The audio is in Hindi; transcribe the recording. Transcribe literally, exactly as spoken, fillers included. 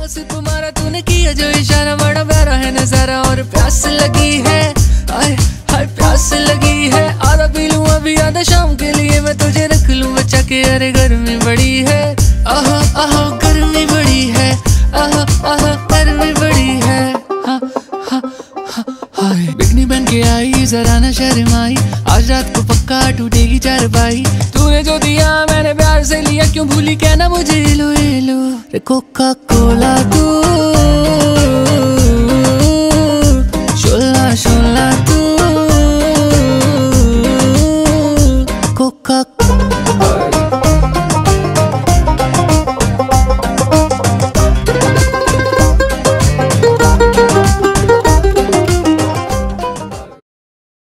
सिर्फ मारा तूने किया जो इशारा, बड़ा प्यारा है नजारा और प्यास लगी है, हाय हाय प्यास लगी है। आधा पी लूं अभी आधा शाम के लिए, मैं तुझे रख लूं बचा के। अरे गर्मी बड़ी है, आहा आहा गर्मी बड़ी है, आहा आहा गर्मी बड़ी है। हाँ हाँ हाँ हाय बिकनी बन के आई जरा न शर्माई, आज रात को पक्का टूटेगी चारपाई। तूने जो दिया मैंने प्यार से लिया, क्यों भूली कहना मुझे लो लो। कोका कोला तू